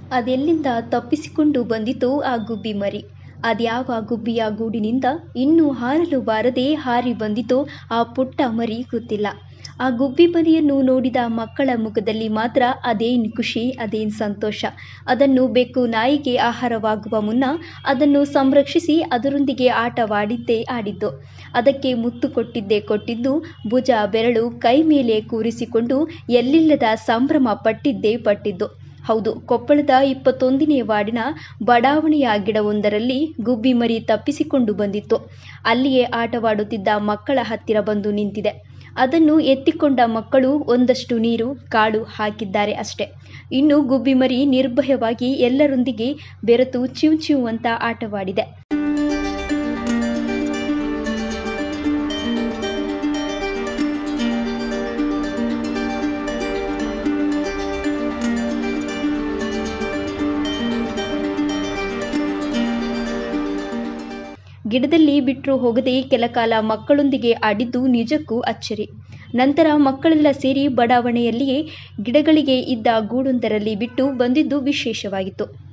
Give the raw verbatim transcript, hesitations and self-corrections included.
ಅದೆಲ್ಲಿಂದ ತಪ್ಪಿಸಿಕೊಂಡು ಬಂದಿತೋ ಆ ಗುಬ್ಬಿ ಮರಿ. ಅದ್ಯಾವ ಗುಬ್ಬಿಯ ಗೂಡಿನಿಂದ ಇನ್ನೂ ಹಾರಲು ಬಾರದೆ ಹಾರಿ ಬಂದಿತೋ ಆ ಪುಟ್ಟ ಮರಿ ಗೊತ್ತಿಲ್ಲ. ಆ ಗುಬ್ಬಿ ಮರಿಯನ್ನು ನೋಡಿದ ಮಕ್ಕಳ ಮುಖದಲ್ಲಿ ಮಾತ್ರ ಅದೇನ್ ಖುಷಿ, ಅದೇನ್ ಸಂತೋಷ. ಅದನ್ನು ಬೆಕ್ಕು ನಾಯಿಗೆ ಆಹಾರವಾಗುವ ಮುನ್ನ ಅದನ್ನು ಸಂರಕ್ಷಿಸಿ ಅದರೊಂದಿಗೆ ಆಟವಾಡಿದ್ದೇ ಆಡಿದ್ದು, ಅದಕ್ಕೆ ಮುತ್ತು ಕೊಟ್ಟಿದ್ದೇ ಕೊಟ್ಟಿದ್ದು, ಭುಜ ಬೆರಳು ಕೈ ಮೇಲೆ ಕೂರಿಸಿಕೊಂಡು ಎಲ್ಲಿಲ್ಲದ ಸಂಭ್ರಮ ಪಟ್ಟಿದ್ದೇ ಪಟ್ಟಿದ್ದು. ಹೌದು, ಕೊಪ್ಪಳದ ಇಪ್ಪತ್ತೊಂದನೇ ವಾರ್ಡಿನ ಬಡಾವಣೆಯ ಗಿಡವೊಂದರಲ್ಲಿ ಗುಬ್ಬಿ ಮರಿ ತಪ್ಪಿಸಿಕೊಂಡು ಬಂದಿತ್ತು. ಅಲ್ಲಿಯೇ ಆಟವಾಡುತ್ತಿದ್ದ ಮಕ್ಕಳ ಹತ್ತಿರ ಬಂದು ನಿಂತಿದೆ. ಅದನ್ನು ಎತ್ತಿಕೊಂಡ ಮಕ್ಕಳು ಒಂದಷ್ಟು ನೀರು ಕಾಳು ಹಾಕಿದ್ದಾರೆ ಅಷ್ಟೆ. ಇನ್ನು ಗುಬ್ಬಿ ಮರಿ ನಿರ್ಭಯವಾಗಿ ಎಲ್ಲರೊಂದಿಗೆ ಬೆರೆತು ಚಿವ್ ಚಿವ್ ಅಂತ ಆಟವಾಡಿದೆ. ಗಿಡದಲ್ಲಿ ಬಿಟ್ಟರು ಹೋಗದೆ ಕೆಲಕಾಲ ಮಕ್ಕಳೊಂದಿಗೆ ಆಡಿದ್ದು ನಿಜಕ್ಕೂ ಅಚ್ಚರಿ. ನಂತರ ಮಕ್ಕಳೆಲ್ಲ ಸೇರಿ ಬಡಾವಣೆಯಲ್ಲಿಯೇ ಗಿಡಗಳಿಗೆ ಇದ್ದ ಗೂಡೊಂದರಲ್ಲಿ ಬಿಟ್ಟು ಬಂದಿದ್ದು ವಿಶೇಷವಾಗಿತ್ತು.